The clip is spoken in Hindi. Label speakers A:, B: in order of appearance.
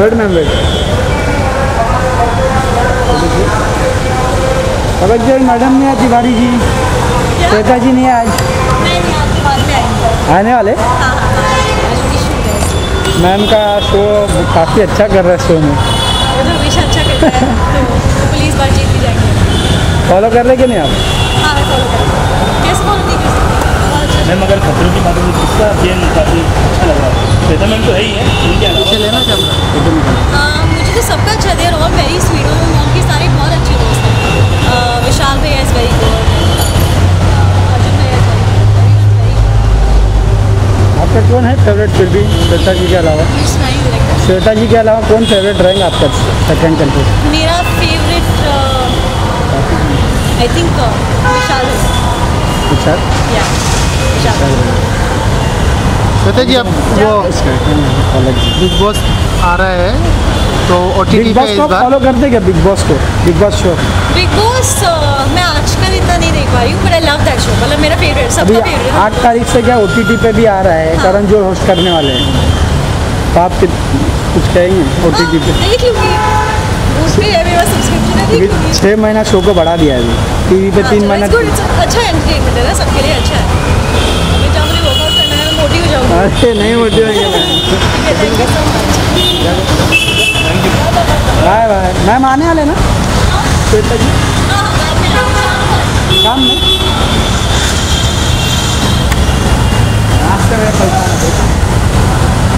A: Wait ma'am wait. तवज्जो मैडम नहीं आती तिवारी जी, श्वेता जी नहीं आज आने वाले। मैम का शो काफ़ी अच्छा कर रहा है, शो में
B: हमेशा अच्छा करता है तो पुलिस बार जीत भी जाएंगे।
A: फॉलो कर रहे कि नहीं आप?
B: हाँ मैं फॉलो कर रही हूँ। कैसे फॉलो नहीं कर सकते?
C: मैम अगर खतरों की बात करें तो किसका गेम काफ़ी अच्छा लग रहा है? श्वेता मैम तो है ही है, उनके अलावा
A: लेना कैमरा।
B: मुझे तो सबका अच्छा, they are all very sweet और उनकी सारी बहुत अच्छी दोस्त हैं। विशाल भैया इज़ वेरी गुड, अर्जुन भैया इज़ वेरी गुड।
A: आपका कौन है फेवरेट फिर भी श्वेता जी के अलावा? श्वेता जी के अलावा कौन फेवरेट रहेंगे आपका सेकंड कंटेस्ट?
B: मेरा फेवरेट आई थिंक विशाल
A: अच्छा
B: या विशाल।
D: श्वेता जी अब वो बिग बॉस आ रहा है तो OTT
A: बिग
D: पे
A: बॉस
D: इस
A: को
D: बार
A: फॉलो करते क्या? बिग बॉस को, Bigg Boss show
B: Bigg Boss मैं आजकल इतना नहीं देख पा रही हूँ, but I love that show, मतलब मेरा फेवरेट,
A: अभी
B: सबका फेवरेट।
A: 8 तारीख से क्या OTT पे भी आ रहा है,
B: हाँ।
A: करण जो होस्ट करने वाले हैं, तो आप कुछ कहेंगे OTT पे?
B: देख लूँगी, उस पे है मेरा सब्सक्रिप्शन है, देख लूँगी।
A: 6 महीना शो को बढ़ा दिया है अभी, टीवी पे 3 महीना।
B: अच्छा एंटरटेनमेंट है ना, सबके लिए अच्छा है। अभी जब मुझे वर्कआउट करना है मोटी हो जाऊँगी।
A: अरे नहीं मोटी होंगे
B: thank you so much.
A: Bye bye. Ma'am आने वाले ना श्वेता जी शाम में? नाश्ते में